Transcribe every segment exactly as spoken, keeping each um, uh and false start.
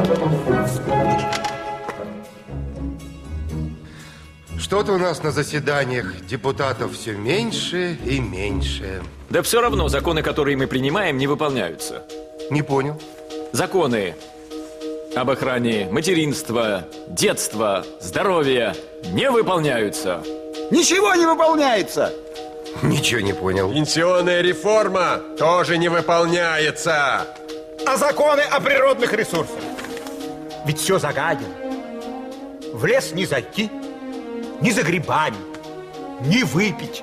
Что-то у нас на заседаниях депутатов все меньше и меньше. Да все равно законы, которые мы принимаем, не выполняются. Не понял. Законы об охране материнства, детства, здоровья не выполняются. Ничего не выполняется. Ничего не понял. Пенсионная реформа тоже не выполняется. А законы о природных ресурсах? Ведь все загадено. В лес не зайти, ни за грибами, ни выпить.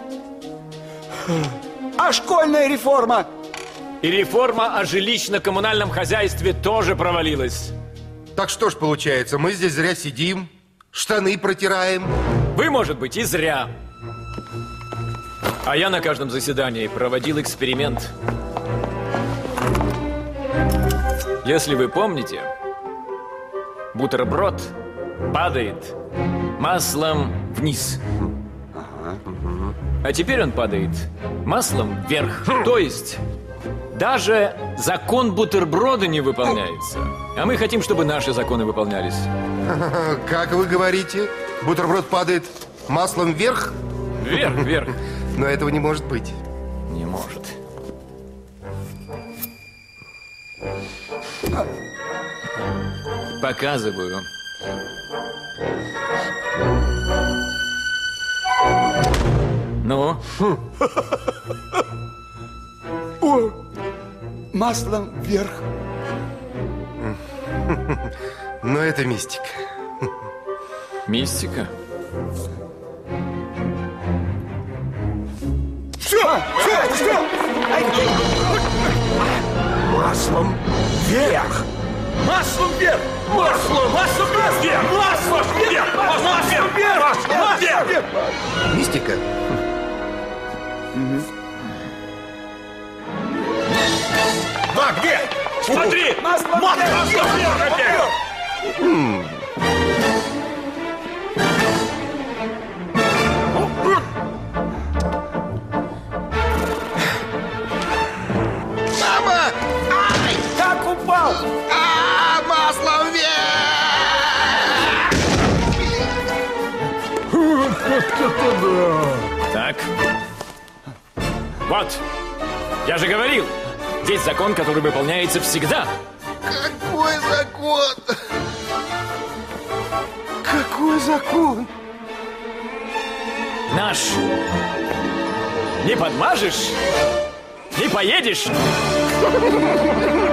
А школьная реформа? И реформа о жилищно-коммунальном хозяйстве тоже провалилась. Так что ж получается, мы здесь зря сидим, штаны протираем. Вы, может быть, и зря. А я на каждом заседании проводил эксперимент. Если вы помните, бутерброд падает маслом вниз. А теперь он падает маслом вверх. То есть даже закон бутерброда не выполняется. А мы хотим, чтобы наши законы выполнялись. Как вы говорите, бутерброд падает маслом вверх? Вверх, вверх. Но этого не может быть. Не может. Показываю. Ну? О, маслом вверх. Но это мистика. Мистика? Все, все, все. Маслом вверх. Маслом вверх. Маслом, маслом вверх. Маслом вверх. Маслом вверх. Маслом вверх. Мистика? Да, где? Смотри! Маслом вверх. Мама! Ай! Как упал? А, маслом вверх! Так. Вот. Я же говорил. Здесь закон, который выполняется всегда. Какой закон? Какой закон? Наш. Не подмажешь, не поедешь.